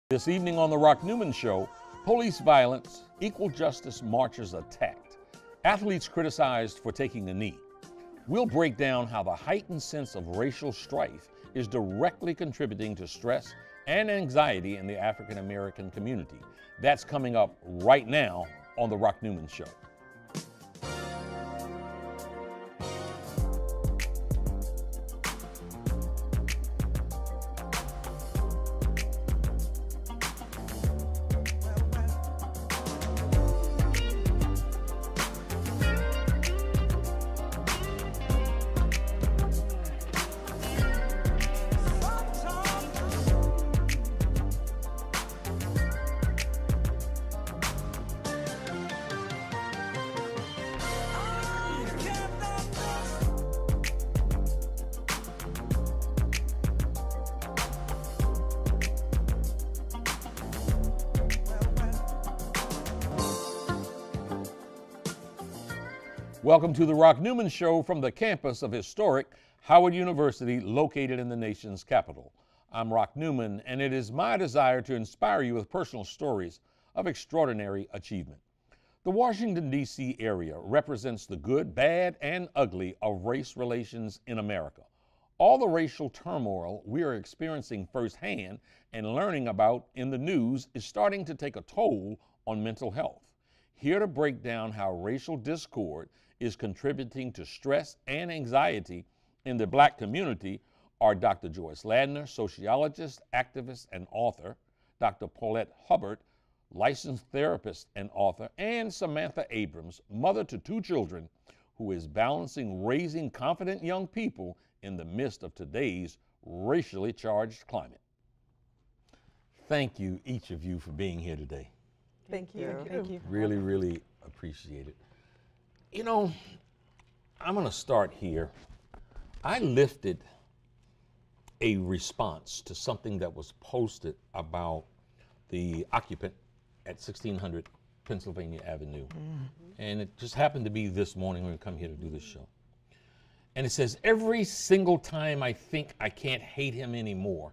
This evening on the Newman Show, police violence, equal justice marchers attacked, athletes criticized for taking a knee. We'll break down how the heightened sense of racial strife is directly contributing to stress and anxiety in the African American community. That's coming up right now on the Newman Show. Welcome to the Newman Show from the campus of historic Howard University, located in the nation's capital. I'm Newman, and it is my desire to inspire you with personal stories of extraordinary achievement. The Washington, D.C. area represents the good, bad, and ugly of race relations in America. All the racial turmoil we are experiencing firsthand and learning about in the news is starting to take a toll on mental health. Here to break down how racial discord is contributing to stress and anxiety in the Black community are Dr. Joyce Ladner, sociologist, activist, and author, Dr. Paulette Hubbert, licensed therapist and author, and Samantha Abrams, mother to 2 children, who is balancing raising confident young people in the midst of today's racially charged climate. Thank you, each of you, for being here today. Thank you. Thank you. Really, really appreciate it. You know, I'm going to start here. I lifted a response to something that was posted about the occupant at 1600 Pennsylvania Avenue. And it just happened to be this morning when we come here to do this show. And it says, every single time I think I can't hate him anymore,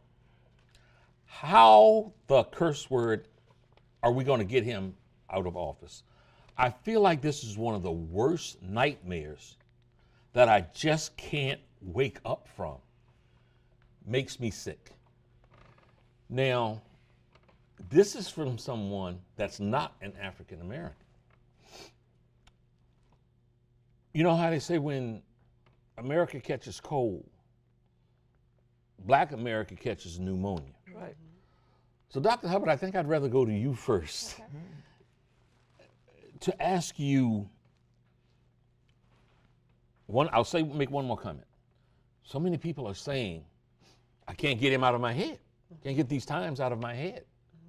how the curse word are we going to get him out of office? I feel like this is one of the worst nightmares that I just can't wake up from. Makes me sick. Now, this is from someone that's not an African American. You know how they say when America catches cold, Black America catches pneumonia. Right. So Dr. Hubbert, I think I'd rather go to you first. Okay. To ask you, make one more comment. So many people are saying, I can't get him out of my head. Can't get these times out of my head.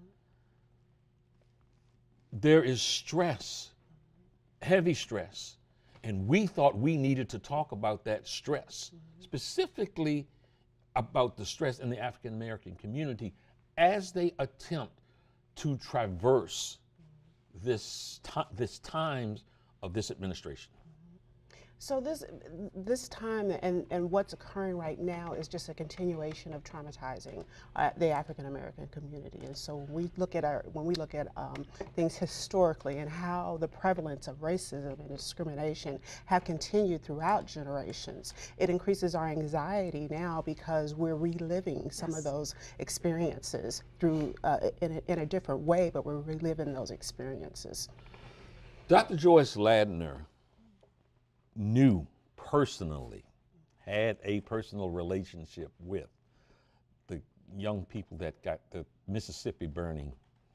There is stress, heavy stress, and we thought we needed to talk about that stress, specifically about the stress in the African American community as they attempt to traverse this times of this administration. So this time and what's occurring right now is just a continuation of traumatizing the African American community. And so when we look at things historically and how the prevalence of racism and discrimination have continued throughout generations, it increases our anxiety now because we're reliving some of those experiences through in a different way, but we're reliving those experiences. Dr. Joyce Ladner had a personal relationship with the young people that got the Mississippi burning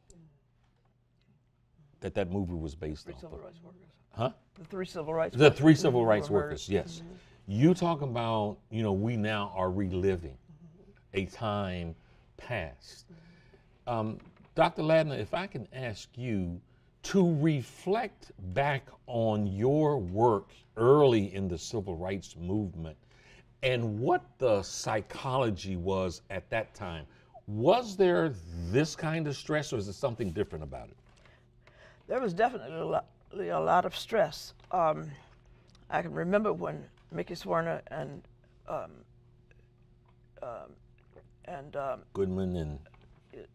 that movie was based on. Civil rights workers. Huh? The 3 civil rights The workers. 3 civil rights workers, yes. You talk about, we now are reliving a time past. Dr. Ladner, if I can ask you to reflect back on your work early in the civil rights movement and what the psychology was at that time. Was there this kind of stress, or is there something different about it? There was definitely a lot of stress. I can remember when Mickey Swerner and Goodman and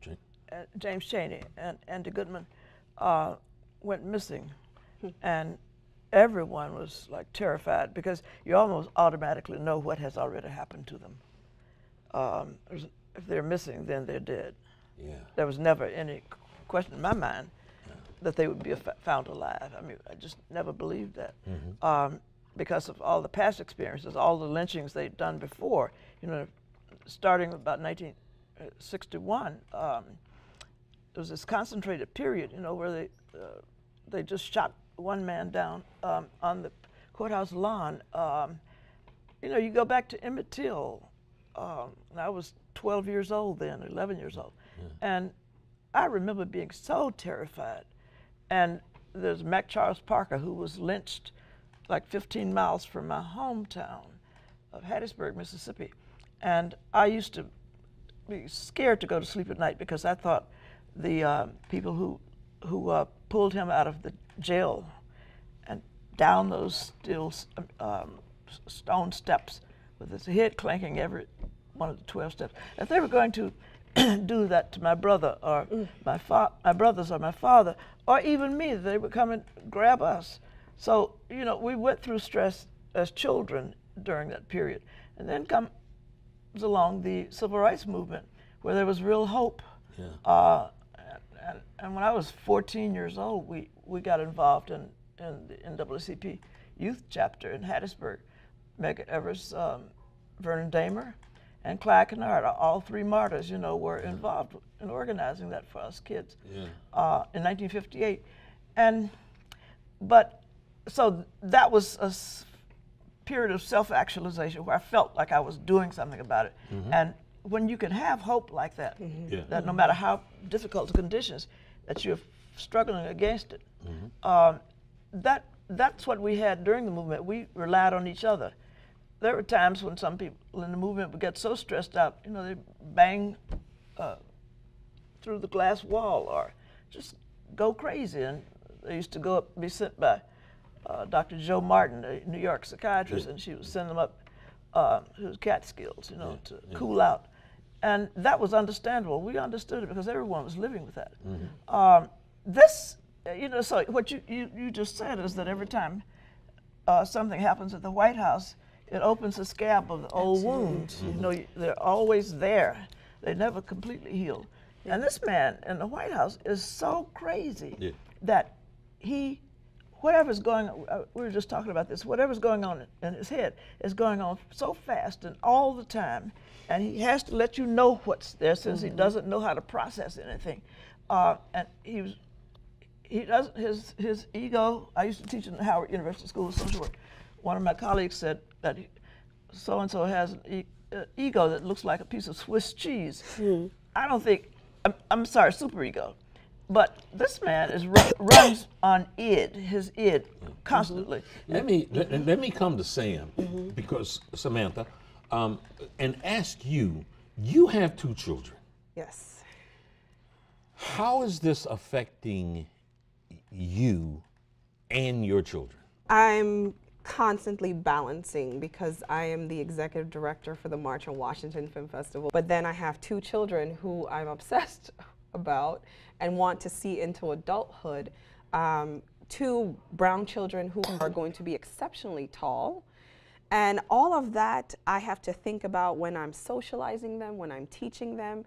James Chaney and Andy Goodman went missing, and everyone was like terrified because you almost automatically know what has already happened to them. If they're missing, then they're dead. Yeah. There was never any question in my mind that they would be found alive. I mean, I just never believed that. Because of all the past experiences, all the lynchings they'd done before, you know, starting about 1961, there was this concentrated period, you know, where they just shot one man down on the courthouse lawn. You know, you go back to Emmett Till, and I was 12 years old then, 11 years old, and I remember being so terrified. And there's Mac Charles Parker, who was lynched like 15 miles from my hometown of Hattiesburg, Mississippi. And I used to be scared to go to sleep at night because I thought the people who pulled him out of the jail and down those stone steps with his head clanking every one of the 12 steps, if they were going to do that to my brother or my brothers or my father or even me, they would come and grab us. So, you know, we went through stress as children during that period. And then comes along the civil rights movement where there was real hope. Yeah. And when I was 14 years old, we got involved in the NAACP youth chapter in Hattiesburg. Medgar Evers, Vernon Damer, and Clyde Kennard, all three martyrs, you know, were involved in organizing that for us kids in 1958. So that was a period of self-actualization where I felt like I was doing something about it. And when you can have hope like that, that no matter how difficult the conditions, that you're struggling against it, that's what we had during the movement. We relied on each other. There were times when some people in the movement would get so stressed out, you know, they bang through the glass wall or just go crazy. And they used to go up, be sent by Dr. Joe Martin, a New York psychiatrist, and she would send them up to the Catskills, you know, to cool out. And that was understandable. We understood it because everyone was living with that. You know, so what you just said is that every time something happens at the White House, it opens the scab of the old wounds. You know, they're always there. They never completely heal. And this man in the White House is so crazy that whatever's going on, we were just talking about this, whatever's going on in his head is going on so fast and all the time, and he has to let you know what's there since he doesn't know how to process anything. And he doesn't, his ego, I used to teach in the Howard University School of Social Work. One of my colleagues said that so-and-so has an ego that looks like a piece of Swiss cheese. I don't think, I'm sorry, super ego. But this man runs on his id, constantly. Let me come to Sam, because Samantha, and ask you. You have 2 children. Yes. How is this affecting you and your children? I'm constantly balancing because I am the executive director for the March on Washington Film Festival. But then I have 2 children who I'm obsessed about and want to see into adulthood. 2 brown children who are going to be exceptionally tall. And all of that I have to think about when I'm socializing them, when I'm teaching them.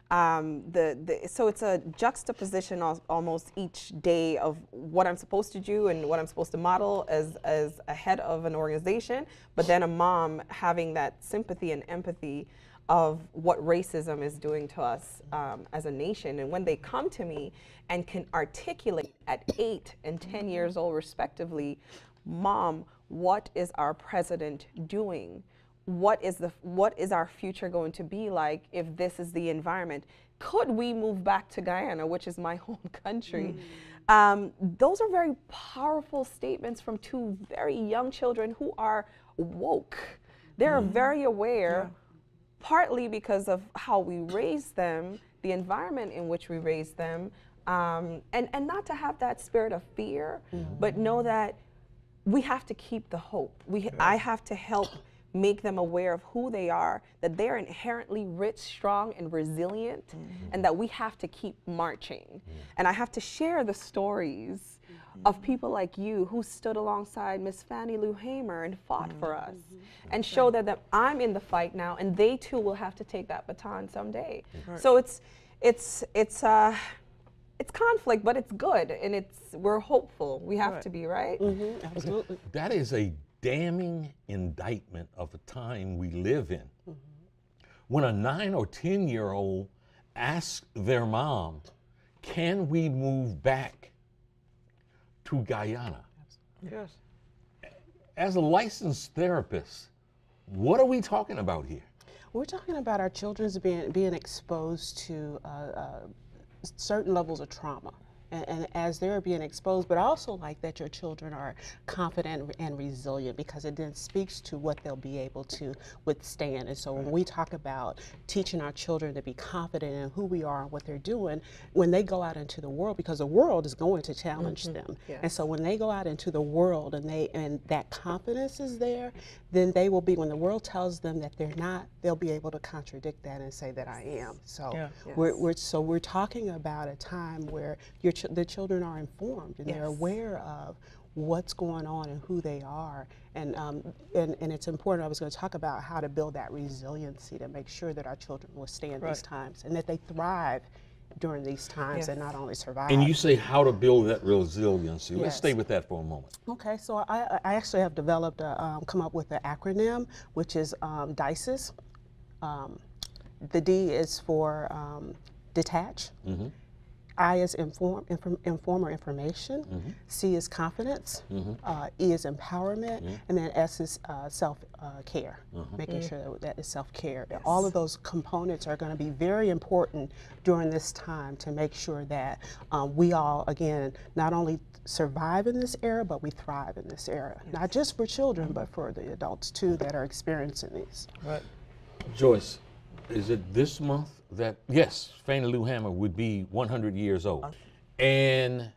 So it's a juxtaposition almost each day of what I'm supposed to do and what I'm supposed to model as a head of an organization, but then a mom having that sympathy and empathy of what racism is doing to us as a nation. And when they come to me and can articulate at 8 and 10 years old respectively, Mom, what is our president doing? What is our future going to be like if this is the environment? Could we move back to Guyana, which is my home country? Those are very powerful statements from 2 very young children who are woke. They're very aware, partly because of how we raise them, the environment in which we raise them, and not to have that spirit of fear, but know that we have to keep the hope. I have to help make them aware of who they are, that they're inherently rich, strong, and resilient, and that we have to keep marching. And I have to share the stories of people like you who stood alongside Miss Fannie Lou Hamer and fought for us, and show that I'm in the fight now, and they too will have to take that baton someday. So it's conflict, but it's good, and we're hopeful. We have to be, right? Absolutely. That is a damning indictment of the time we live in. When a 9 or 10-year-old asks their mom, can we move back to Guyana? Yes. As a licensed therapist, what are we talking about here? We're talking about our children's being exposed to certain levels of trauma. And as they're being exposed, but I also like that your children are confident and resilient, because it then speaks to what they'll be able to withstand. And so when we talk about teaching our children to be confident in who we are and what they're doing, when they go out into the world, because the world is going to challenge them. Yes. And so when they go out into the world and that confidence is there, then they will be, when the world tells them that they're not, they'll be able to contradict that and say that I am. So we're talking about a time where the children are informed and they're aware of what's going on and who they are, and it's important. I was going to talk about how to build that resiliency to make sure that our children will stand these times and that they thrive during these times and not only survive. And you say how to build that resiliency. Let's stay with that for a moment. Okay, so I actually have developed come up with an acronym, which is DICES. The D is for detach. I is inform or information. C is confidence. E is empowerment. And then S is self-care, making sure that is self-care. All of those components are going to be very important during this time to make sure that we all, again, not only survive in this era, but we thrive in this era. Not just for children, but for the adults too that are experiencing these. Right. Joyce, is it this month that, yes, Fannie Lou Hamer would be 100 years old? And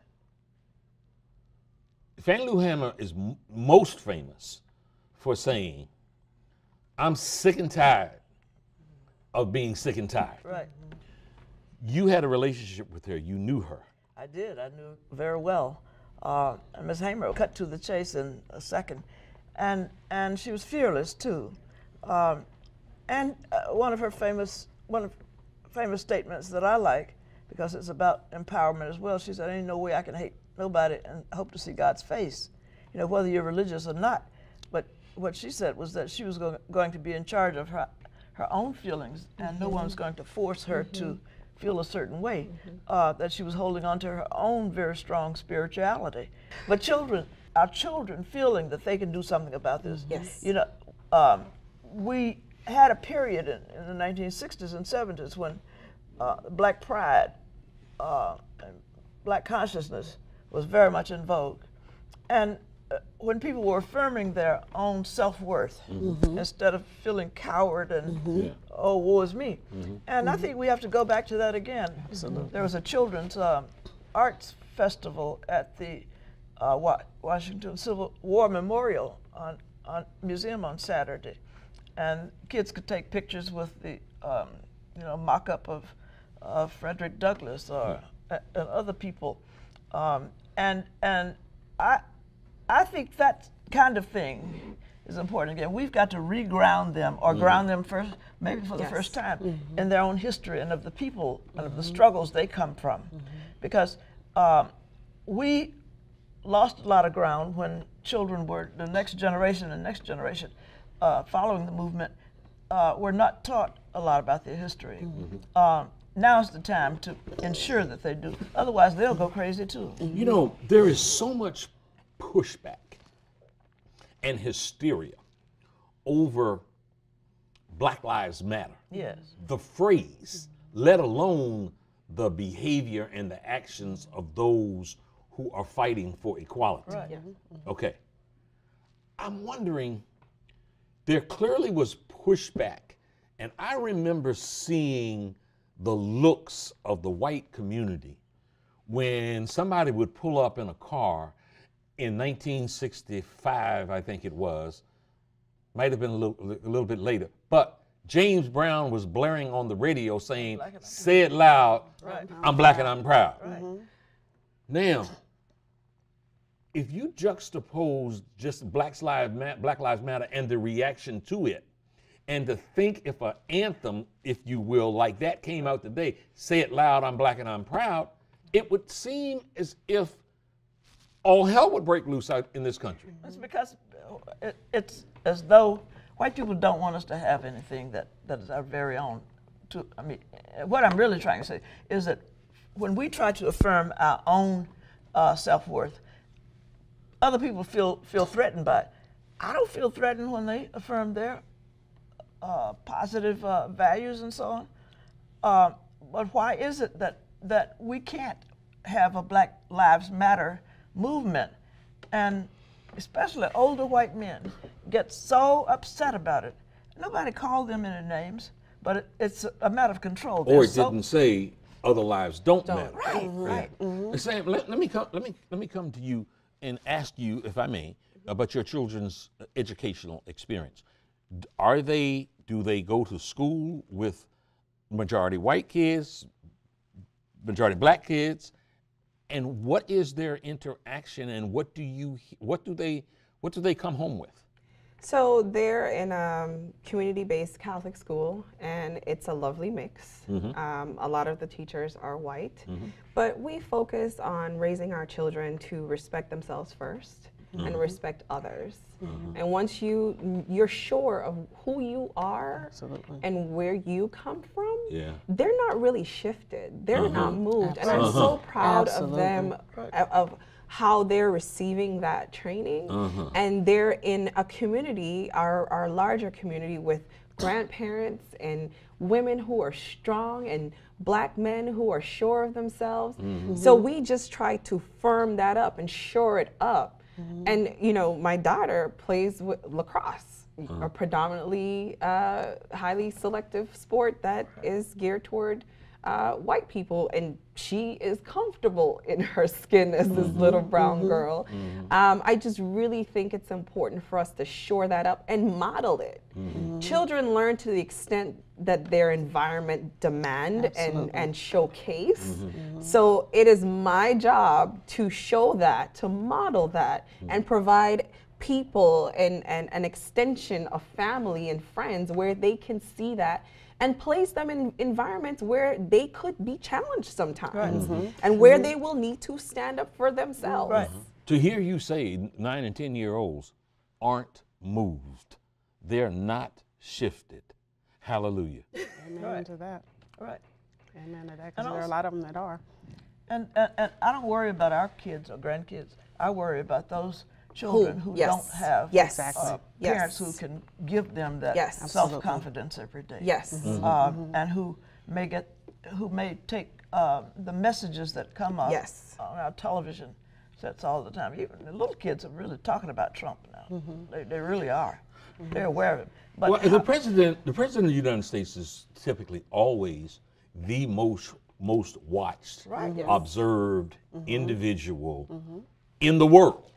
Fannie Lou Hamer is most famous for saying, I'm sick and tired of being sick and tired. Right. You had a relationship with her. You knew her. I did. I knew very well. And Ms. Hamer will cut to the chase in a second. And she was fearless, too. And one of her famous statements that I like, because it's about empowerment as well, she said, ain't no way I can hate nobody and hope to see God's face, you know, whether you're religious or not. But what she said was that she was going to be in charge of her own feelings, and no one was going to force her to feel a certain way, that she was holding on to her own very strong spirituality. But our children feeling that they can do something about this. You know, we had a period in the 1960s and 70s when black pride and black consciousness was very much in vogue. And when people were affirming their own self-worth instead of feeling coward and, oh, woe is me. And I think we have to go back to that again. There was a children's arts festival at the Washington Civil War Memorial on Museum on Saturday. And kids could take pictures with the, you know, mock-up of Frederick Douglass or and other people, and I think that kind of thing is important. Again, we've got to reground them or ground them first, maybe for the first time, in their own history and of the people and of the struggles they come from, because we lost a lot of ground when children were the next generation and next generation. Following the movement, were not taught a lot about their history. Now's the time to ensure that they do. Otherwise, they'll go crazy too. You know, there is so much pushback and hysteria over Black Lives Matter. Yes. The phrase, let alone the behavior and the actions of those who are fighting for equality. Right. Okay. I'm wondering, there clearly was pushback, and I remember seeing the looks of the white community when somebody would pull up in a car in 1965, I think it was, might have been a little bit later, but James Brown was blaring on the radio saying, "Say it loud, I'm black and I'm proud." Now, if you juxtapose just Black Lives Matter and the reaction to it, and to think if an anthem, if you will, like that came out today, "Say it loud, I'm black and I'm proud," it would seem as if all hell would break loose out in this country. It's because it's as though white people don't want us to have anything that is our very own. I mean, what I'm really trying to say is that when we try to affirm our own self-worth, other people feel threatened by it. I don't feel threatened when they affirm their positive values and so on. But why is it that we can't have a Black Lives Matter movement, and especially older white men get so upset about it? Nobody called them any names, but it's a matter of control. Or it didn't say other lives don't matter. Right. Sam, let me come to you and ask you, if I may, about your children's educational experience. Do they go to school with majority white kids, majority black kids, and what is their interaction, and what do they come home with? So they're in a community-based Catholic school, and it's a lovely mix. A lot of the teachers are white, but we focus on raising our children to respect themselves first and respect others. And once you're sure of who you are and where you come from, they're not really shifted. They're not moved. And I'm so proud of them, of how they're receiving that training. And they're in a community, our larger community, with grandparents and women who are strong and black men who are sure of themselves. So we just try to firm that up and shore it up. And you know, my daughter plays with lacrosse, a predominantly highly selective sport that is geared toward white people, and she is comfortable in her skin as this little brown girl. I just really think it's important for us to shore that up and model it. Children learn to the extent that their environment demand and showcase. So it is my job to show that, to model that, and provide people and an extension of family and friends where they can see that, and place them in environments where they could be challenged sometimes, and where they will need to stand up for themselves. To hear you say 9 and 10-year-olds aren't moved, they're not shifted. Hallelujah. Amen to that. Right. Amen to that, because there are a lot of them that are. And I don't worry about our kids or grandkids. I worry about those children who don't have parents who can give them that self-confidence every day. And who may take the messages that come up on our television sets all the time. Even the little kids are really talking about Trump now. They really are. They're aware of it. But well, the president of the United States is typically always the most watched, observed individual in the world.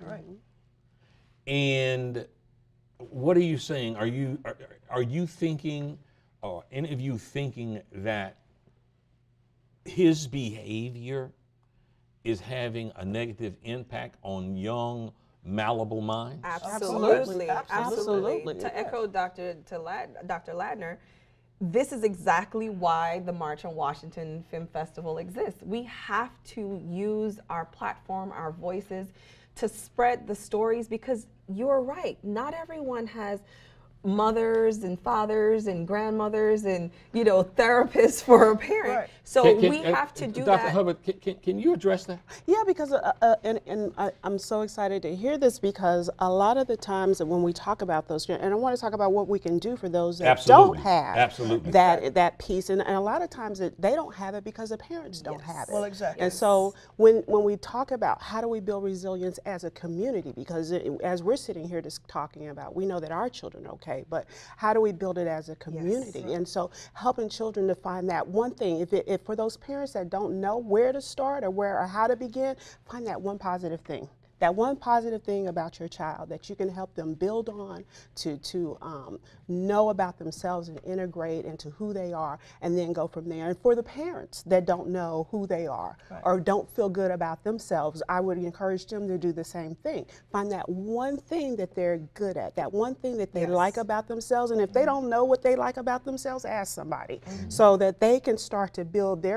And what are you saying? Are you thinking, or any of you thinking, that his behavior is having a negative impact on young, malleable minds? Absolutely. To echo Dr. Ladner, this is exactly why the March on Washington Film Festival exists. We have to use our platform, our voices, to spread the stories, because you're right, not everyone has mothers and fathers and grandmothers and, you know, therapists for a parent. So we have to do that. Dr. Hubbert, can you address that? Yeah, because I'm so excited to hear this, because a lot of the times when we talk about those, and I want to talk about what we can do for those that don't have that piece, and a lot of times they don't have it because the parents don't have it. Well, exactly. And so when we talk about how do we build resilience as a community, because as we're sitting here just talking about, we know that our children are okay, but how do we build it as a community? And so helping children to find that one thing, if for those parents that don't know where to start or how to begin, find that one positive thing that one positive thing about your child that you can help them build on to know about themselves and integrate into who they are, and then go from there. And for the parents that don't know who they are or don't feel good about themselves, I would encourage them to do the same thing. Find that one thing that they're good at, that one thing that they like about themselves, and if they don't know what they like about themselves, ask somebody, so that they can start to build their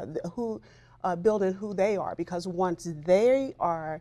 building who they are, because once they are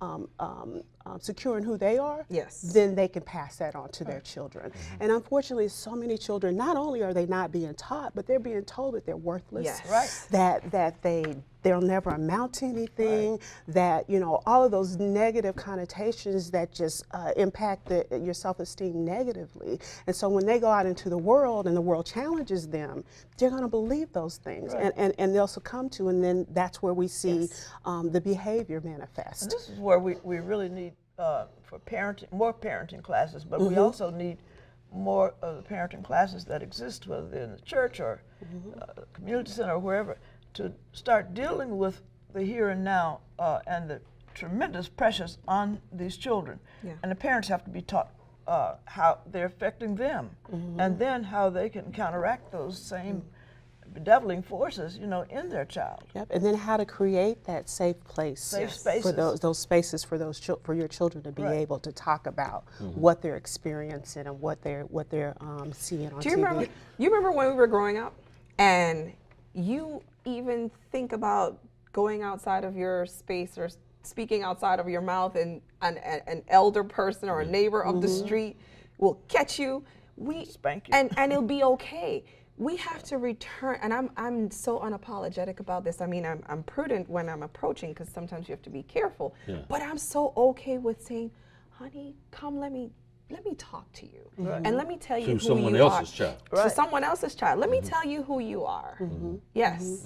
secure in who they are, then they can pass that on to their children. And unfortunately, so many children, not only are they not being taught, but they're being told that they're worthless, that they'll never amount to anything, that, you know, all of those negative connotations that just impact your self-esteem negatively. And so when they go out into the world and the world challenges them, they're going to believe those things, and they'll succumb to, and then that's where we see the behavior manifest. And this is where we really need for parenting, more parenting classes, but we also need more of the parenting classes that exist, whether they're in the church or community center or wherever, to start dealing with the here and now and the tremendous pressures on these children. And the parents have to be taught how they're affecting them, and then how they can counteract those same bedeviling forces, you know, in their child. And then how to create that safe place, for those spaces for for your children to be able to talk about what they're experiencing and what they're seeing on TV. You remember when we were growing up, and you even think about going outside of your space or speaking outside of your mouth, and an elder person or a neighbor of the street will catch you. Spank you. And it'll be okay. We have to return, and I'm so unapologetic about this. I mean, I'm prudent when I'm approaching, because sometimes you have to be careful. But I'm so okay with saying, honey, come, let me talk to you, and let me tell you who you are. To someone else's child. To someone else's child. Let me tell you who you are. Yes.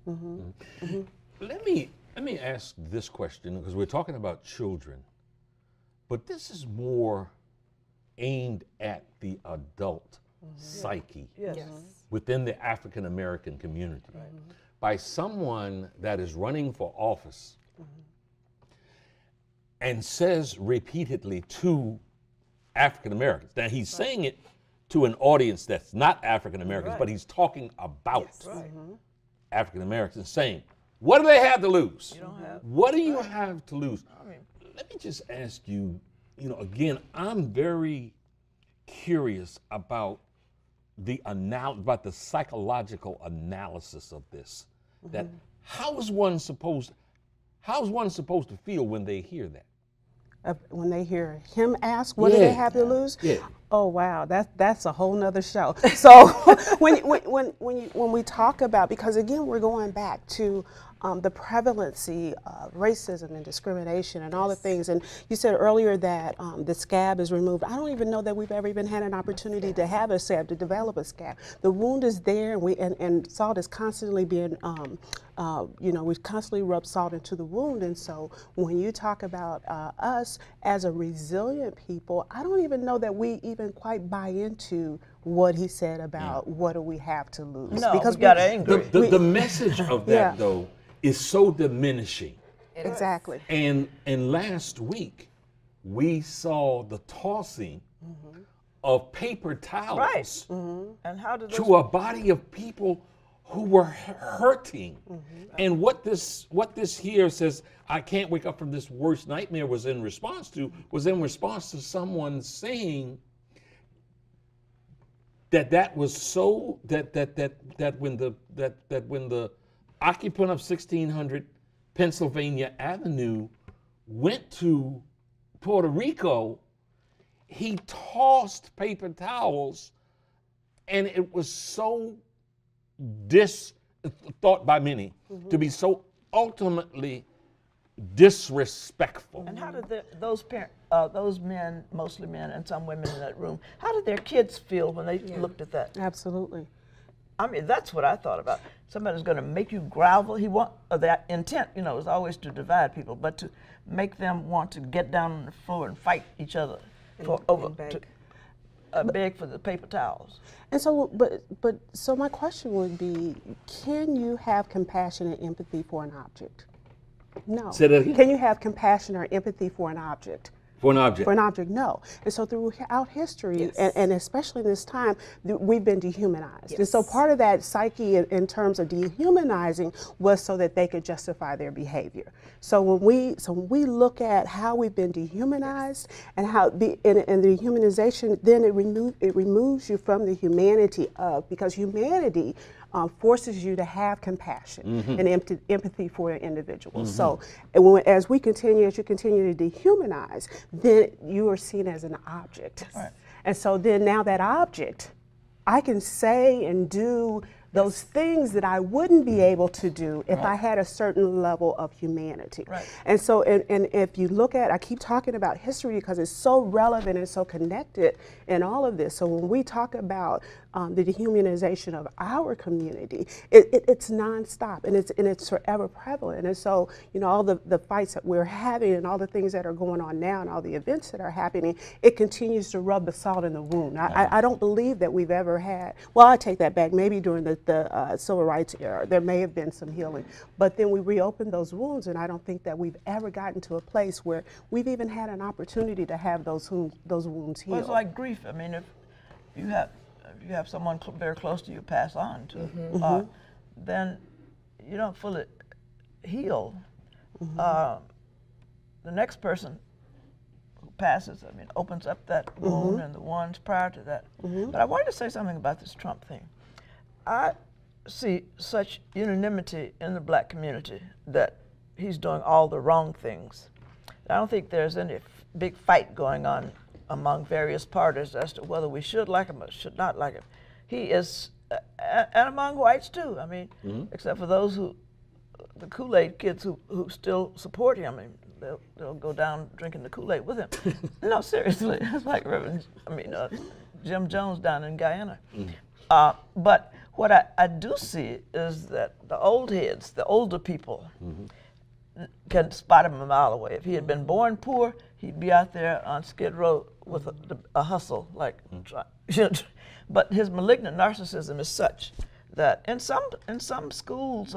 Let me ask this question, because we're talking about children, but this is more aimed at the adult psyche within the African American community, by someone that is running for office and says repeatedly to African Americans. Now, he's saying it to an audience that's not African Americans, but he's talking about African Americans, saying, what do they have to lose? What do you have to lose? Let me just ask you, you know, again, I'm very curious about the psychological analysis of this. That how is one supposed to feel when they hear that? When they hear him ask, what do they have to lose? Oh wow, that's a whole nother show. So when we talk about, because again we're going back to the prevalency of racism and discrimination and all the things. And you said earlier that the scab is removed. I don't even know that we've ever even had an opportunity to have a scab, to develop a scab. The wound is there, and salt is constantly being, you know, we constantly rub salt into the wound. And so when you talk about us as a resilient people, I don't even know that we even quite buy into what he said about what do we have to lose. No, because we got angry. The message of that, though, is so diminishing. Exactly. And last week, we saw the tossing of paper towels and how did to a body of people who were hurting. And what this here says, I can't wake up from this worst nightmare, was in response to someone saying that was so that when the occupant of 1600 Pennsylvania Avenue went to Puerto Rico, he tossed paper towels, and it was so thought by many to be so ultimately disrespectful. And how did those men, mostly men and some women in that room, how did their kids feel when they looked at that? Absolutely. I mean, that's what I thought about. Somebody's going to make you grovel. That intent, you know, is always to divide people, but to make them want to get down on the floor and fight each other beg for the paper towels. And so, so my question would be, can you have compassion and empathy for an object? No. Say that again? Can you have compassion or empathy for an object? For an object. For an object, no. And so throughout history, Yes. and especially in this time, we've been dehumanized. Yes. And so part of that psyche in terms of dehumanizing was so that they could justify their behavior. So when we look at how we've been dehumanized and how and the dehumanization, then it removes you from the humanity of, because humanity forces you to have compassion and empathy for an individual. So as you continue to dehumanize, then you are seen as an object. Right. And so then now that object, I can say and do those things that I wouldn't be able to do if I had a certain level of humanity. Right. And so, and if you look at, I keep talking about history because it's so relevant and so connected in all of this. So when we talk about the dehumanization of our community, it's nonstop and it's forever prevalent. And so, you know, all the fights that we're having and all the things that are going on now and all the events that are happening, it continues to rub the salt in the wound. I don't believe that we've ever had, well, I take that back, maybe during the civil rights era, there may have been some healing, but then we reopened those wounds, and I don't think that we've ever gotten to a place where we've even had an opportunity to have those wounds healed. Well, it's like grief. I mean, if you have someone very close to you pass on to, then you don't fully heal. The next person who passes, I mean, opens up that wound, and the ones prior to that. But I wanted to say something about this Trump thing. I see such unanimity in the black community that he's doing all the wrong things. I don't think there's any big fight going on among various parties as to whether we should like him or should not like him. He is, and among whites too, I mean, except for those the Kool-Aid kids who still support him. I mean, they'll go down drinking the Kool-Aid with him. No, seriously, it's like Jim Jones down in Guyana. But what I do see is that the old heads, the older people, can spot him a mile away. If he had been born poor, he'd be out there on Skid Row with a hustle, like. But his malignant narcissism is such that in some schools,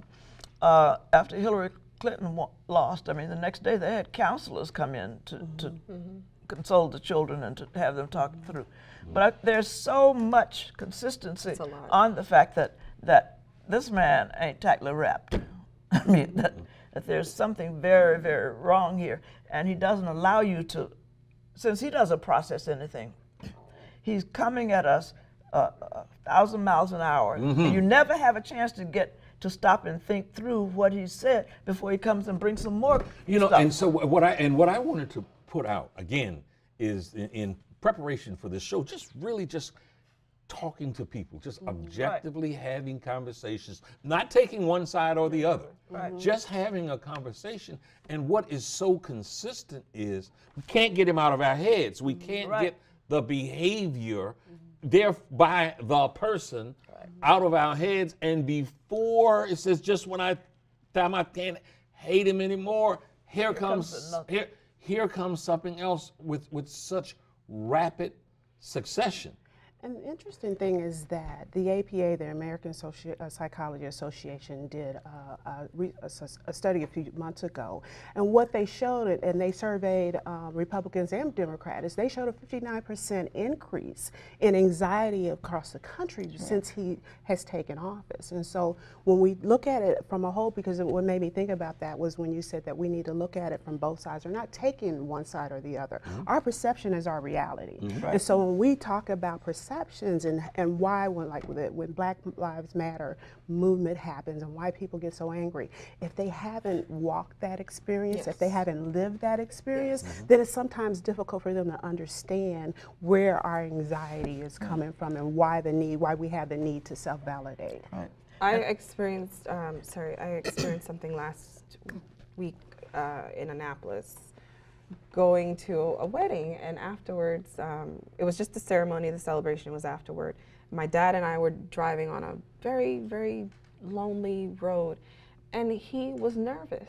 after Hillary Clinton lost, I mean, the next day they had counselors come in to console the children and to have them talk through. But there's so much consistency on the fact that this man ain't tightly wrapped. I mean, that there's something very, very wrong here. And he doesn't allow you to, since he doesn't process anything, he's coming at us 1,000 miles an hour. And you never have a chance to stop and think through what he said before he comes and brings some more stuff. And so what I wanted to put out again is in preparation for this show, just talking to people, just objectively having conversations, not taking one side or the other, just having a conversation. And what is so consistent is we can't get him out of our heads. We can't get the behavior thereby the person out of our heads. And before it says, just when I can't hate him anymore, here comes something else with such rapid succession. And the interesting thing is that the APA, the American Psychology Association, did a study a few months ago. And what they showed, and they surveyed Republicans and Democrats, they showed a 59% increase in anxiety across the country since he has taken office. And so when we look at it from a whole, because what made me think about that was when you said that we need to look at it from both sides. We're not taking one side or the other. Our perception is our reality. And so when we talk about perceptions and why when Black Lives Matter movement happens and why people get so angry, if they haven't walked that experience, if they haven't lived that experience, then it's sometimes difficult for them to understand where our anxiety is coming from and why we have the need to self-validate. I experienced something last week in Annapolis, going to a wedding, and afterwards, it was just the ceremony, the celebration was afterward. My dad and I were driving on a very, very lonely road, and he was nervous.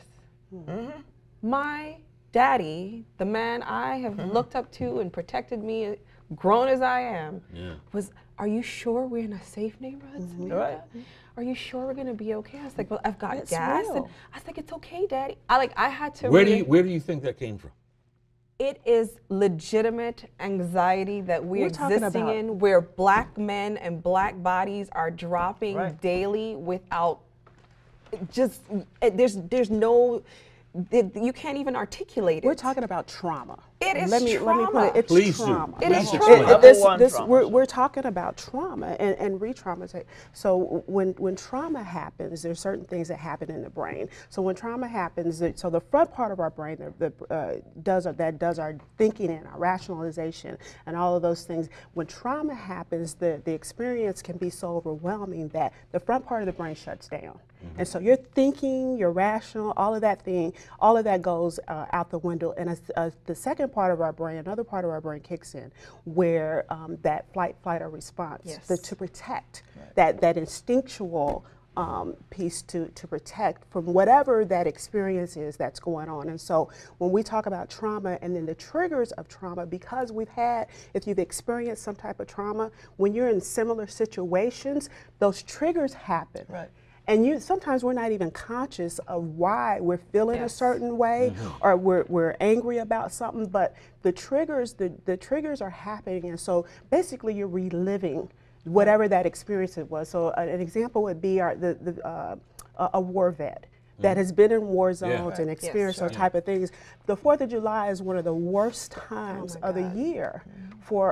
My daddy, the man I have looked up to and protected me, grown as I am, was are you sure we're in a safe neighborhood, Samantha? Right. Are you sure we're gonna be okay? I was like, well, I've got It's gas. real. And I was like, it's okay, Daddy. I had to Where do you think that came from? It is legitimate anxiety that we're talking existing about- in, where black men and black bodies are dropping Right. daily without just, there's no, you can't even articulate it. We're talking about trauma. It is Let me trauma. put it. It's Please do. trauma. It is Please trauma. explain. Level one trauma. We're talking about trauma and re-traumatization. So when trauma happens, there's certain things that happen in the brain. So when trauma happens, so the front part of our brain that does our thinking and our rationalization and all of those things. When trauma happens, the experience can be so overwhelming that the front part of the brain shuts down. And so your thinking, your rational, all of that goes out the window. And the second part of our brain, another part of our brain kicks in, where that flight or response, Yes. to protect, that instinctual piece to protect from whatever that experience is that's going on. And so when we talk about trauma and then the triggers of trauma, because if you've experienced some type of trauma, when you're in similar situations, those triggers happen. Right. And sometimes we're not even conscious of why we're feeling a Yes. certain way, or we're angry about something, but the triggers are happening, and so basically you're reliving whatever that experience it was. So an example would be a war vet that has been in war zones and experienced those type of things. The 4th of July is one of the worst times of the year for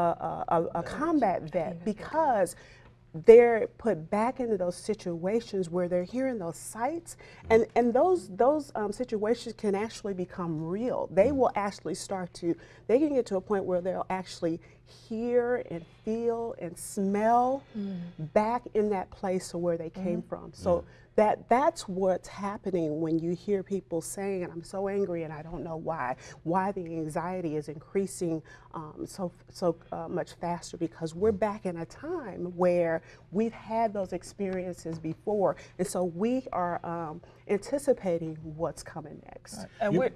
a combat vet, because they're put back into those situations where they're hearing those sights, and those situations can actually become real. They will actually they can get to a point where they'll actually hear and feel and smell back in that place of where they came from. So that's what's happening when you hear people saying, I'm so angry and I don't know why the anxiety is increasing so much faster, because we're back in a time where we've had those experiences before, and so we are anticipating what's coming next. And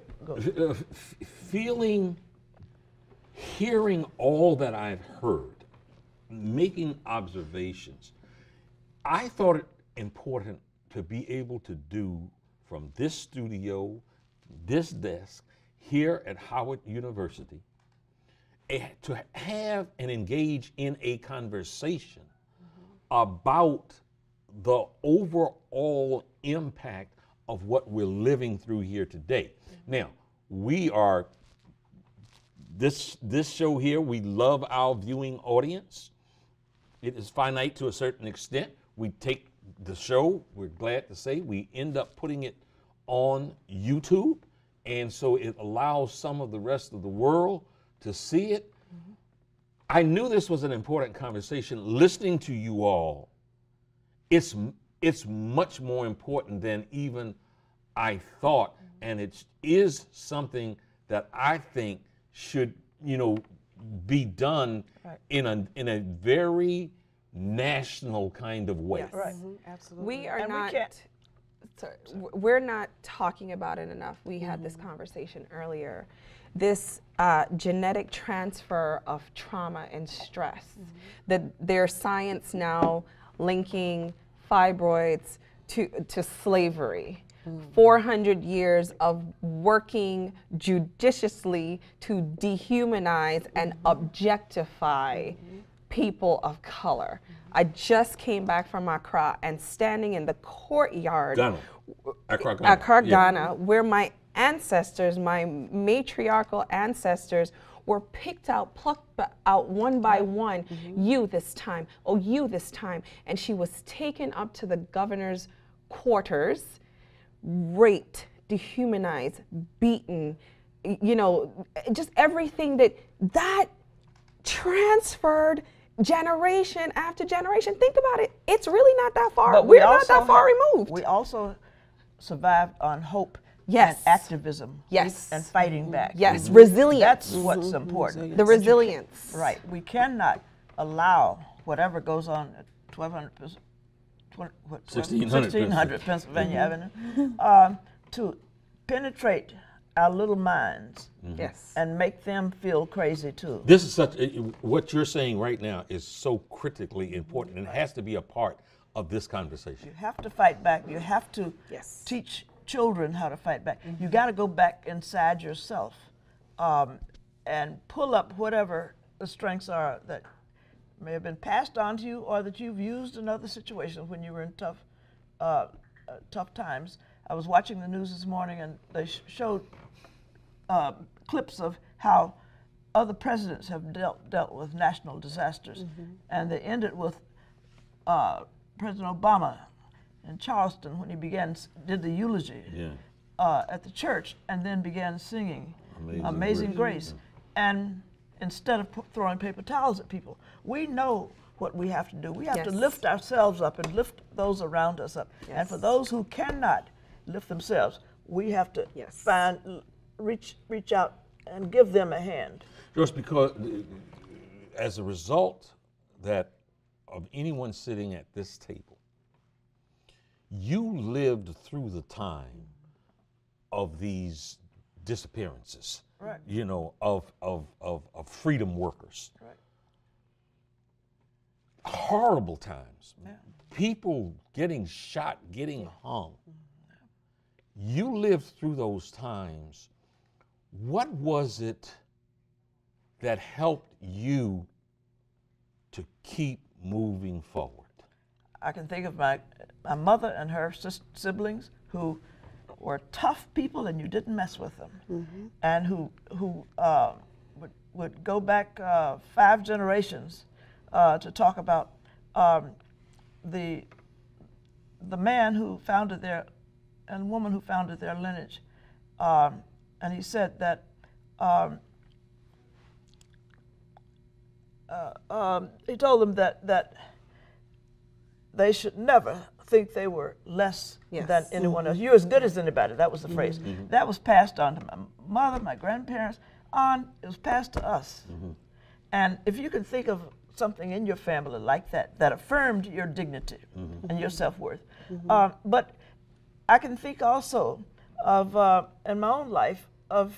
Hearing all that I've heard, making observations, I thought it important to be able to do from this studio, this desk here at Howard University, to have and engage in a conversation about the overall impact of what we're living through here today. Now, we are, this show here, we love our viewing audience. It is finite to a certain extent. We take the show, we're glad to say, we end up putting it on YouTube, and so it allows some of the rest of the world to see it. I knew this was an important conversation. Listening to you all, it's much more important than even I thought, and it is something that I think should, be done in a very national kind of way. Yes. Right. Absolutely. We are And we not, can't- we're not talking about it enough. We had this conversation earlier. This genetic transfer of trauma and stress, that there's science now linking fibroids to slavery. 400 years of working judiciously to dehumanize and objectify people of color. I just came back from Accra, and standing in the courtyard Accra, Ghana, where my ancestors, my matriarchal ancestors, were picked out, plucked out one by one. You this time, oh, you this time. And she was taken up to the governor's quarters, raped, dehumanized, beaten, just everything that transferred generation after generation. Think about it. It's really not that far. But We're not that far removed. We also survived on hope, Yes. and activism, Yes. and fighting back. Yes, resilience. That's what's important. The resilience. Right. We cannot allow whatever goes on at 1600 Pennsylvania Avenue to penetrate our little minds Yes. and make them feel crazy too. This is such, what you're saying right now is so critically important, and it has to be a part of this conversation. You have to fight back. You have to Yes. teach children how to fight back. You got to go back inside yourself and pull up whatever the strengths are that may have been passed on to you or that you've used in other situations when you were in tough times. I was watching the news this morning, and they showed clips of how other presidents have dealt with national disasters, and they ended with President Obama in Charleston when he did the eulogy at the church, and then began singing Amazing Grace. And instead of throwing paper towels at people, we know what we have to do. We have to lift ourselves up and lift those around us up. And for those who cannot lift themselves, we have to reach out and give them a hand. Joyce, because as a result of anyone sitting at this table, you lived through the time of these disappearances, right? You know, of freedom workers. Right. Horrible times. Yeah. People getting shot, getting hung. You lived through those times. What was it that helped you to keep moving forward? I can think of my mother and her siblings who were tough people, and you didn't mess with them, and who would go back 5 generations to talk about the man who founded their and woman who founded their lineage, and he said that he told them that they should never think they were less than anyone else. You're as good as anybody. That was the phrase. That was passed on to my mother, my grandparents, it was passed to us. And if you can think of something in your family like that, that affirmed your dignity and your self-worth. But I can think also of, in my own life, of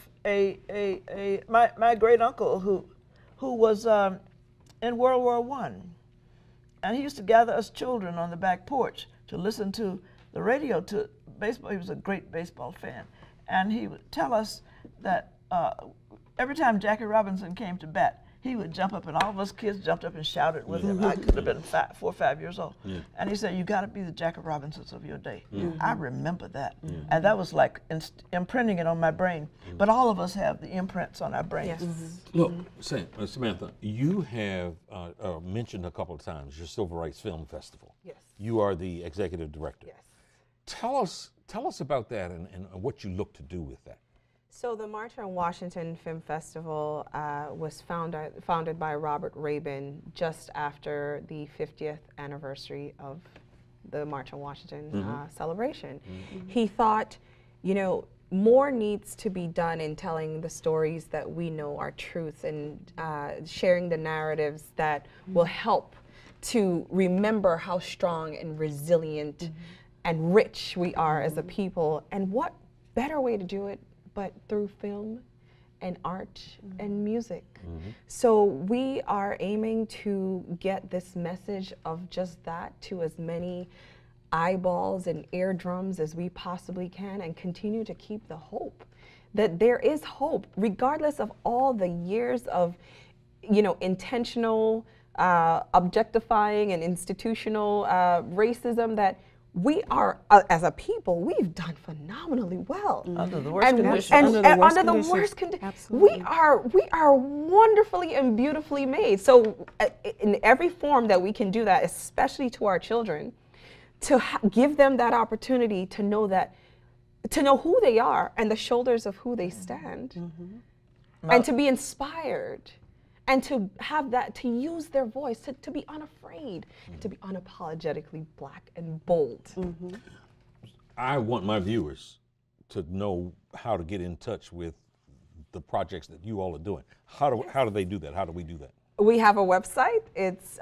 my great uncle who was in World War I. And he used to gather us children on the back porch to listen to the radio, to baseball. He was a great baseball fan. And he would tell us that every time Jackie Robinson came to bat, he would jump up, and all of us kids jumped up and shouted with him. I could have been 4 or 5 years old. And he said, you got to be the Jackie Robinsons of your day. I remember that. And that was like imprinting it on my brain. But all of us have the imprints on our brains. Look, Samantha, you have mentioned a couple of times your Civil Rights Film Festival. Yes. You are the executive director. Yes. Tell us about that and what you look to do with that. So the March on Washington Film Festival was founded by Robert Rabin just after the 50th anniversary of the March on Washington celebration. He thought, you know, more needs to be done in telling the stories that we know are truth and sharing the narratives that will help to remember how strong and resilient and rich we are as a people. And what better way to do it but through film and art and music. So we are aiming to get this message of just that to as many eyeballs and eardrums as we possibly can, and continue to keep the hope that there is hope, regardless of all the years of, you know, intentional objectifying and institutional racism that we are, as a people, we've done phenomenally well. Under the worst conditions. Under the worst conditions. We are wonderfully and beautifully made. So in every form that we can do that, especially to our children, to give them that opportunity to know who they are and the shoulders of who they stand, and to be inspired. And to have that, to use their voice, to be unafraid, and to be unapologetically Black and bold. I want my viewers to know how to get in touch with the projects that you all are doing. How do they do that? How do we do that? We have a website. It's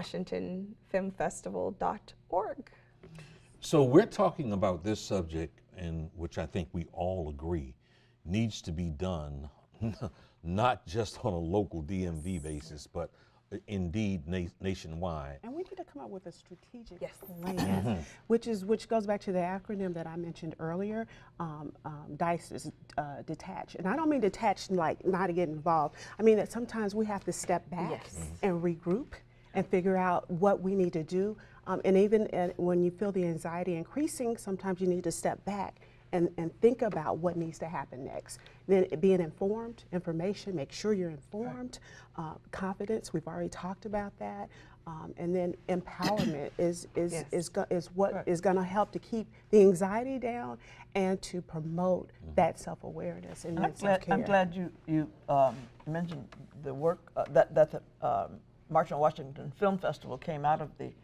www.marchonwashingtonfilmfestival.org. So we're talking about this subject and which I think we all agree, needs to be done not just on a local DMV basis, but indeed nationwide. And we need to come up with a strategic Yes. plan, which goes back to the acronym that I mentioned earlier. DICE is detach, and I don't mean detach like not to get involved. I mean that sometimes we have to step back Yes. and regroup and figure out what we need to do. And even when you feel the anxiety increasing, sometimes you need to step back and think about what needs to happen next. Then being informed, information, make sure you're informed. Confidence, we've already talked about that. And then empowerment is what is going to help to keep the anxiety down and to promote that self-awareness and that self-care. I'm glad you mentioned the work that the March on Washington Film Festival came out of the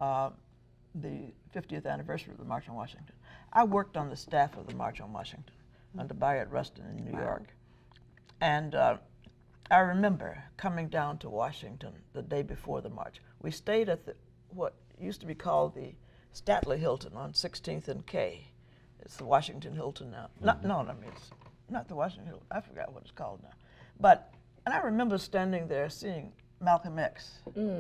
50th anniversary of the March on Washington. I worked on the staff of the March on Washington under Bayard Rustin in New York. And I remember coming down to Washington the day before the march. We stayed at what used to be called the Statler Hilton on 16th and K. It's the Washington Hilton now. It's not the Washington Hilton. I forgot what it's called now. And I remember standing there seeing Malcolm X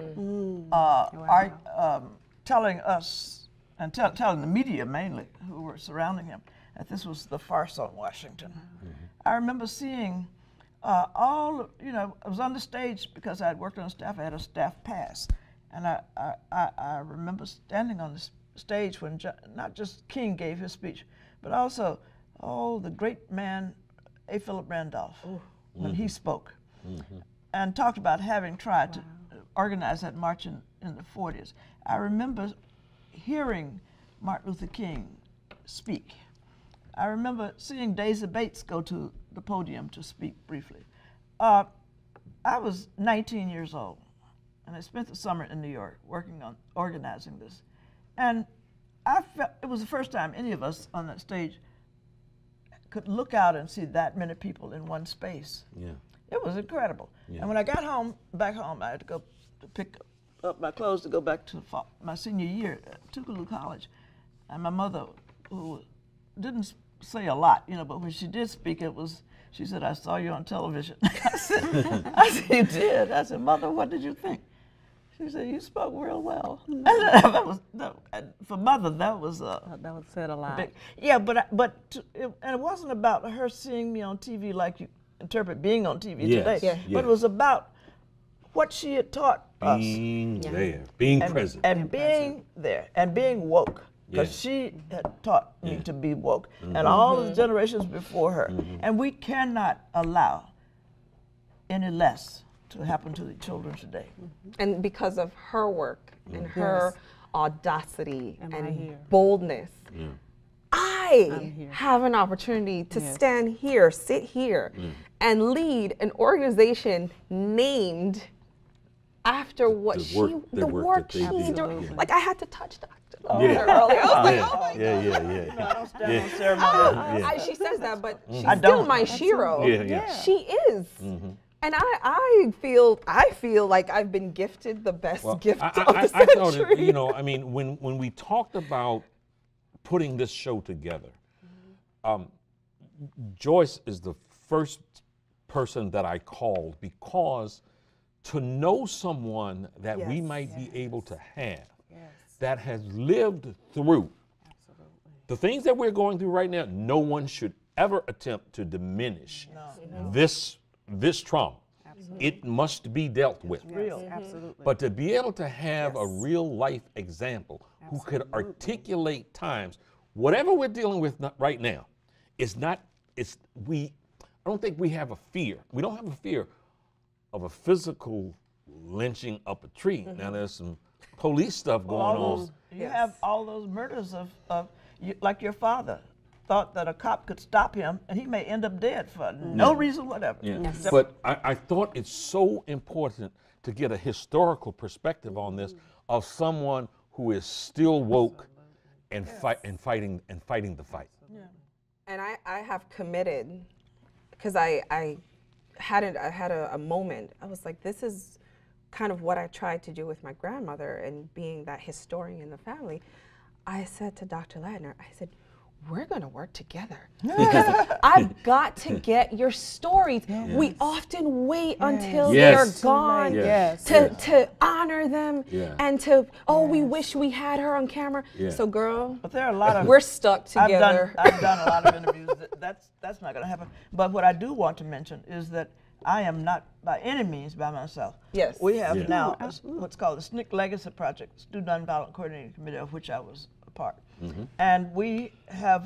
telling us, and telling the media mainly, who were surrounding him, that this was the farce on Washington. I remember seeing I was on the stage because I had worked on staff. I had a staff pass. And I remember standing on the stage when not just King gave his speech, but also, the great man, A. Philip Randolph, when he spoke, and talked about having tried to organize that march in the 40s. I remember hearing Martin Luther King speak. I remember seeing Daisy Bates go to the podium to speak briefly. I was 19 years old, and I spent the summer in New York working on organizing this. And I felt it was the first time any of us on that stage could look out and see that many people in one space. Yeah. It was incredible. Yeah. And when I got back home, I had to go to pick up my clothes to go back to my senior year at Tougaloo College. And my mother, who didn't say a lot, but when she did speak, she said, "I saw you on television." I said, "You did?" I said, "Mother, what did you think?" She said, "You spoke real well." For Mother, that was said a lot. And it wasn't about her seeing me on TV like you interpret being on TV today. Yes. But it was about what she had taught us. Being there, being present. And being there, and being woke. Because she had taught me to be woke, and all the generations before her. And we cannot allow any less to happen to the children today. And because of her work and her audacity and boldness, I have an opportunity to stand here, sit here, and lead an organization named after what the work she did. Like, I had to touch Dr. Ladner earlier. I was like, I don't stand on ceremony. She says that, but she's still my shero. She is. And I feel like I've been gifted the best gift of the century. I thought it, when we talked about putting this show together, Joyce is the first person that I called, because to know someone that we might be able to have that has lived through the things that we're going through right now, no one should ever attempt to diminish this trauma. Absolutely. It must be dealt with. It's real. Absolutely. But to be able to have a real life example who could articulate times, whatever we're dealing with right now, I don't think we have a fear. We don't have a fear of a physical lynching up a tree. Now there's some police stuff going on. You have all those murders of like your father thought that a cop could stop him, and he may end up dead for no reason whatever. But I thought it's so important to get a historical perspective on this of someone who is still woke and fighting the fight. And I have committed, because I had a moment. I was like, this is kind of what I tried to do with my grandmother and being that historian in the family. I said to Dr. Ladner, I said, we're going to work together because I've got to get your stories. Yes. We often wait until Yes. they're gone Yes. to honor them and to, we wish we had her on camera. Yeah. So girl, But there are a lot of we're stuck together. I've done a lot of interviews. That's not going to happen. But what I do want to mention is that I am not by any means by myself. Yes. We have now what's called the SNCC Legacy Project, Student Nonviolent Coordinating Committee, of which I was a part. And we have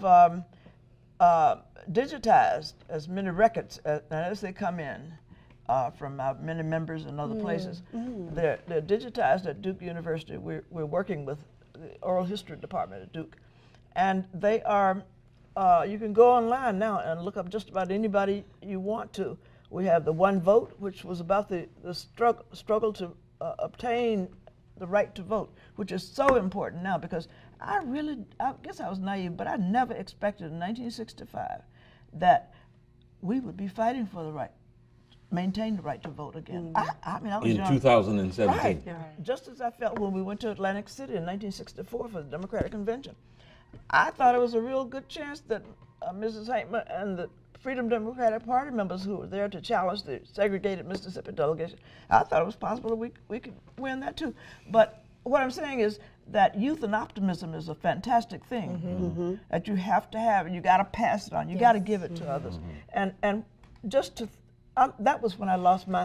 digitized as many records as they come in from our many members in other places. They're digitized at Duke University. We're working with the Oral History Department at Duke. And they are, you can go online now and look up just about anybody you want to. We have the One Vote, which was about the struggle to obtain the right to vote, which is so important now because I guess I was naive, but I never expected in 1965 that we would be fighting for the right, maintain the right to vote again. I mean, I was In young. 2017. Right. Just as I felt when we went to Atlantic City in 1964 for the Democratic Convention. I thought it was a real good chance that Mrs. Heighten and the Freedom Democratic Party members who were there to challenge the segregated Mississippi delegation, I thought it was possible that we could win that too. But what I'm saying is that youth and optimism is a fantastic thing that you have to have, and you got to pass it on. You got to give it to others. And just to, that was when I lost my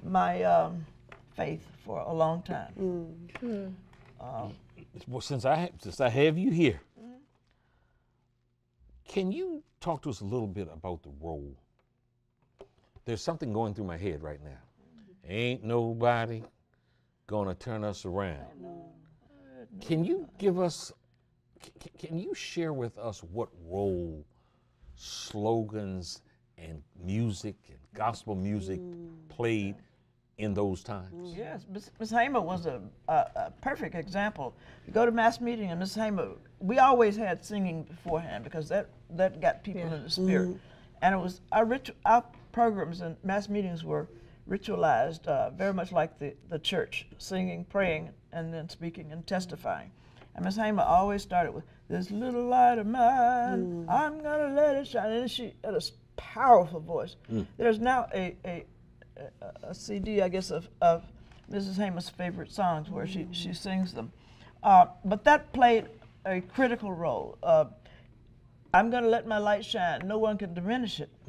faith for a long time. Well, since I have you here, can you talk to us a little bit about the role? There's something going through my head right now. Ain't nobody gonna turn us around. Can you give us, can you share with us what role slogans and music and gospel music played in those times? Yes, Ms. Hamer was a perfect example. You go to mass meeting and Ms. Hamer, we always had singing beforehand because that got people in the spirit. And it was, our programs and mass meetings were ritualized very much like the church, singing, praying, and then speaking and testifying. And Ms. Hamer always started with, "This little light of mine, I'm gonna let it shine." And she had a powerful voice. There's now a CD, I guess, of Mrs. Hamer's favorite songs where she sings them. But that played a critical role. I'm going to let my light shine. No one can diminish it.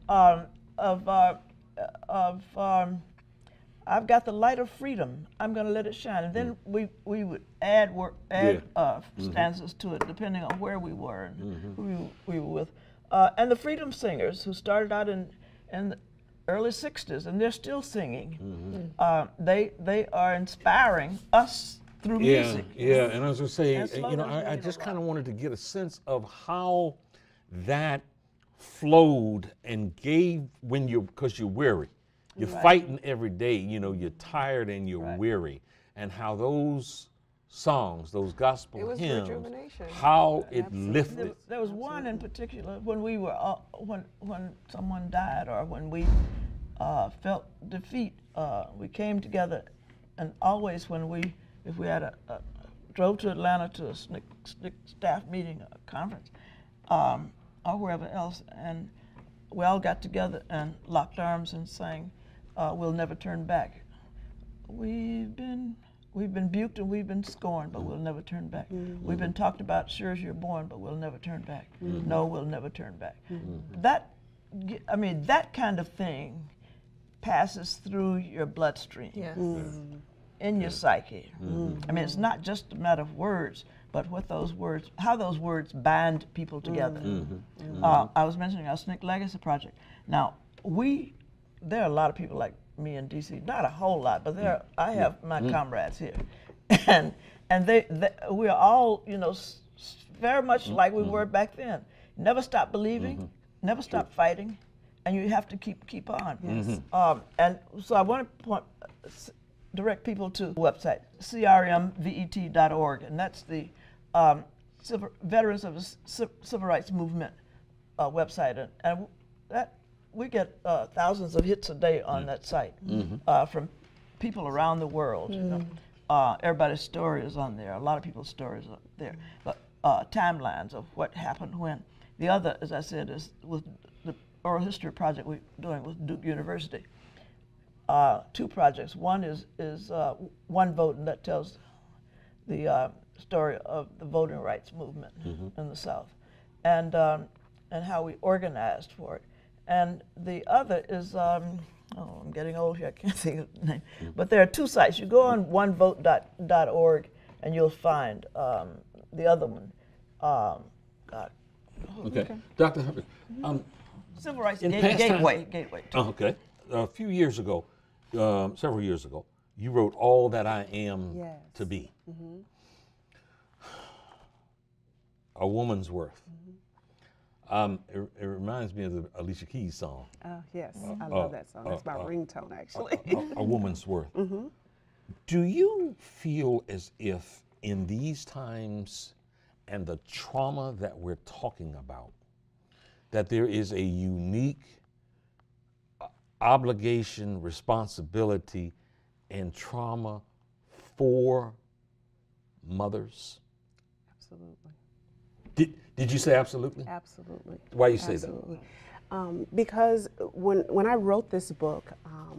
I've got the light of freedom. I'm going to let it shine. And then we would add stanzas to it depending on where we were and who we were with. And the Freedom Singers, who started out in the early 60s, and they're still singing. They are inspiring us through music. Yeah, and I was going to say, And I just kind of wanted to get a sense of how that flowed and gave because you're weary. You're fighting every day, you're tired and you're weary. And how those songs, those gospel hymns, how it lifted. There was one in particular when we were when someone died or when we felt defeat. We came together, and always if we had drove to Atlanta to a SNCC staff meeting, a conference, or wherever else, and we all got together and locked arms and sang, "We'll Never Turn Back." We've been buked and we've been scorned, but we'll never turn back. We've been talked about sure as you're born, but we'll never turn back. No, we'll never turn back. That kind of thing passes through your bloodstream, in your psyche. It's not just a matter of words, but how those words bind people together. I was mentioning our SNCC Legacy Project. Now, there are a lot of people like me in DC, not a whole lot, but I have my comrades here. And we are all, very much like we were back then. Never stop believing, never stop fighting, and you have to keep on. And so I want to direct people to the website, crmvet.org, and that's the Veterans of the Civil Rights Movement website. And that we get thousands of hits a day on that site from people around the world. Everybody's story is on there. A lot of people's stories are there. But timelines of what happened when. The other, as I said, is with the oral history project we're doing with Duke University. 2 projects. One is One Vote, and that tells the story of the voting rights movement in the South, and how we organized for it. And the other is, I'm getting old here, I can't think of the name, but there are 2 sites. You go on onevote.org and you'll find the other one. Okay. Dr. Hubbert, Civil Rights in Gateway. okay. A few years ago, several years ago, you wrote All That I Am to Be. A Woman's Worth. It reminds me of the Alicia Keys song. Yes, I love that song. That's my ringtone, actually. A Woman's Worth. Do you feel as if in these times and the trauma that we're talking about, that there is a unique obligation, responsibility, and trauma for mothers? Absolutely. Did you say absolutely? Absolutely. Why you say Absolutely. Because when I wrote this book,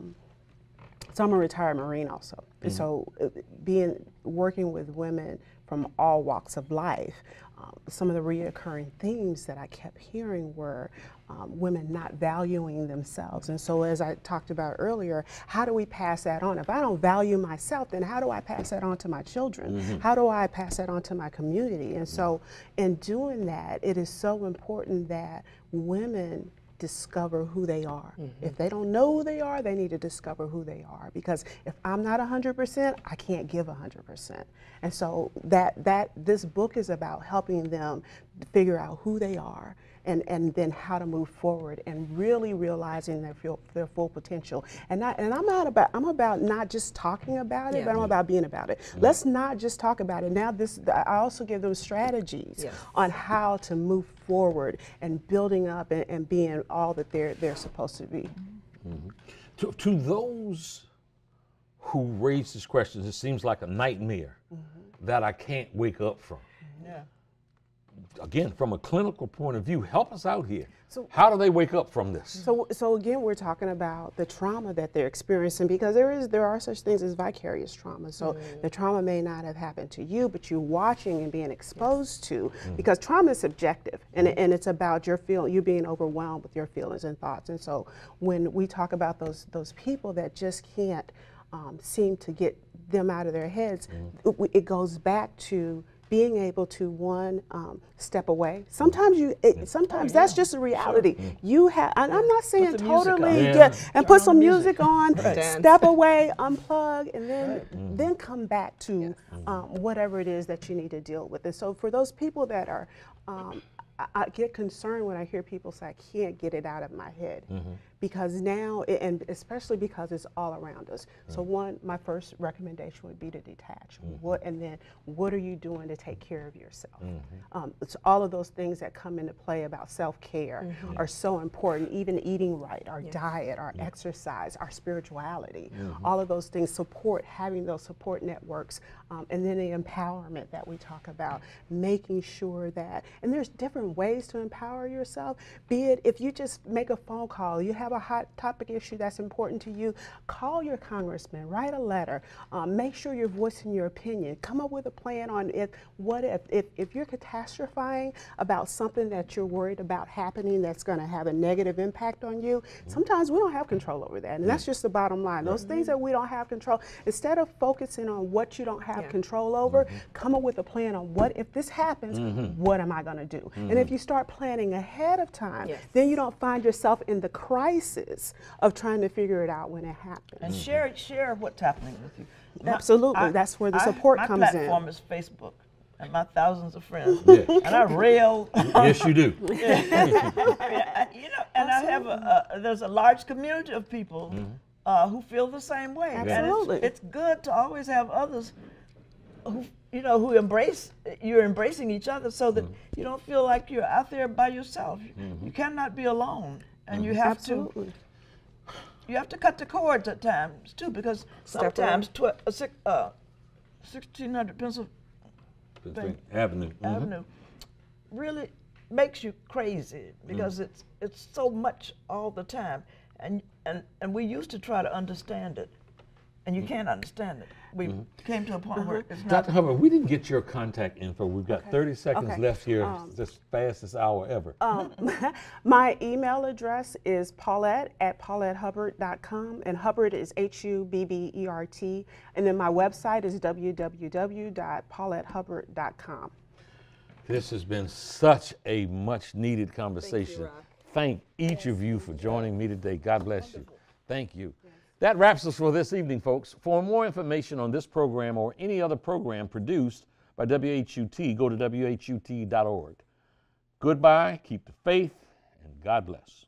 so I'm a retired Marine also. And so working with women from all walks of life, some of the reoccurring themes that I kept hearing were women not valuing themselves. And so as I talked about earlier, how do we pass that on? If I don't value myself, then how do I pass that on to my children? How do I pass that on to my community? And so in doing that, it is so important that women discover who they are. If they don't know who they are, they need to discover who they are, because if I'm not 100%, I can't give 100%. And so this book is about helping them figure out who they are and then how to move forward and really realizing their full potential. And I'm about not just talking about it, but I'm about being about it. Let's not just talk about it. Now I also give them strategies on how to move forward and building up and being all that they're supposed to be. To those who raise these questions, it seems like a nightmare that I can't wake up from. Again, from a clinical point of view, help us out here. So how do they wake up from this? So again, we're talking about the trauma that they're experiencing, because there are such things as vicarious trauma. So the trauma may not have happened to you, but you're watching and being exposed to, because trauma is subjective, and it's about you being overwhelmed with your feelings and thoughts. And so when we talk about those people that just can't seem to get them out of their heads, it goes back to being able to step away. Sometimes that's just a reality. You have, and I'm not saying totally put some music on, step away, unplug, and then come back to whatever it is that you need to deal with. And so for those people that are, I get concerned when I hear people say, I can't get it out of my head. Because now, and especially because it's all around us. So my first recommendation would be to detach. And then what are you doing to take care of yourself? It's all of those things that come into play about self-care are so important. Even eating right, our diet, our exercise, our spirituality, all of those things, having those support networks, and then the empowerment that we talk about, making sure that, and there's different ways to empower yourself, be it if you just make a phone call, you have a hot topic issue that's important to you, call your congressman, write a letter, make sure you're voicing your opinion, come up with a plan on if you're catastrophizing about something that you're worried about happening that's going to have a negative impact on you. Sometimes we don't have control over that, and that's just the bottom line. Those things that we don't have control, instead of focusing on what you don't have control over, come up with a plan on what if this happens, what am I going to do? And if you start planning ahead of time, then you don't find yourself in the crisis of trying to figure it out when it happens. And share what's happening with you. Absolutely, that's where the support comes in. My platform is Facebook and my thousands of friends, and I rail. Yes, you do. And I have there's a large community of people who feel the same way. Absolutely, and it's good to always have others who you're embracing each other, so that you don't feel like you're out there by yourself. You cannot be alone. And you have to cut the cords at times too, because sometimes 1,600 Avenue. Avenue really makes you crazy because it's so much all the time, and we used to try to understand it, and you can't understand it. We came to a point where it's not. Dr. Hubbert, we didn't get your contact info. We've got 30 seconds left here, this fastest hour ever. My email address is Paulette@paulettehubbert.com, and Hubbert is Hubbert, and then my website is www.paulettehubbert.com. This has been such a much needed conversation. Thank each of you for joining me today. God bless you. Thank you. That wraps us for this evening, folks. For more information on this program or any other program produced by WHUT, go to WHUT.org. Goodbye, keep the faith, and God bless.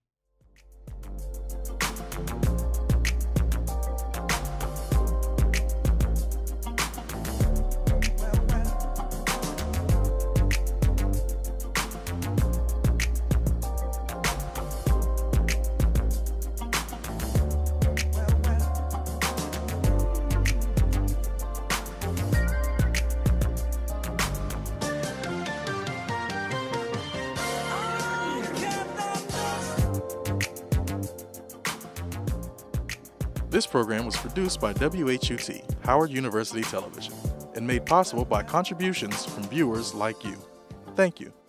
This program was produced by WHUT, Howard University Television, and made possible by contributions from viewers like you. Thank you.